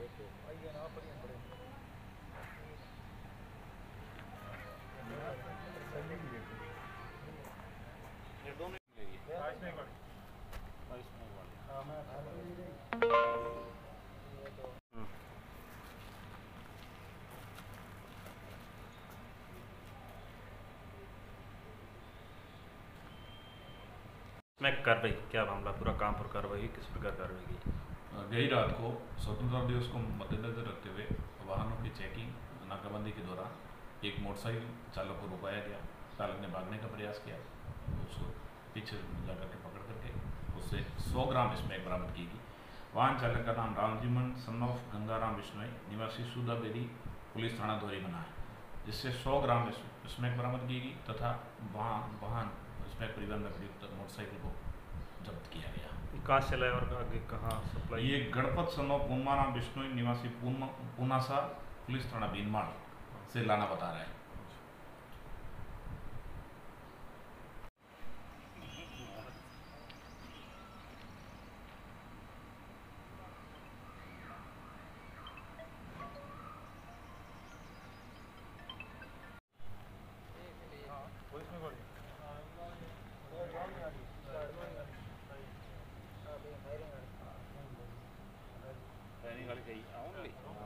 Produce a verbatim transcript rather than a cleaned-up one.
मैं कार्रवाई क्या मामला पूरा काम पर कार्रवाई किस प्रकार कार्रवाई की? गई रात को स्वतंत्रता दिवस को मद्देनजर रखते हुए वाहनों की चेकिंग नाकाबंदी के दौरान एक मोटरसाइकिल चालक को रुकाया गया। चालक ने भागने का प्रयास किया, उसको पीछे जा करके पकड़ करके उससे सौ ग्राम स्मैक बरामद की गई। वाहन चालक का नाम रामजीवन सन ऑफ गंगाराम बिश्नोई निवासी सूदाबेरी पुलिस थाना दोहरी बना है, जिससे सौ ग्राम स्मैक बरामद की गई तथा वाहन वाहन स्मैक परिवहन में प्रयुक्त मोटरसाइकिल को जब्त किया गया। कहाँ से लाया और आगे कहाँ सप्लाई? ये गणपत सन ऑफ पूर्णाराम बिश्नोई निवासी पूनासा पुलिस थाना भीनमाल से लाना बता रहा है। Only.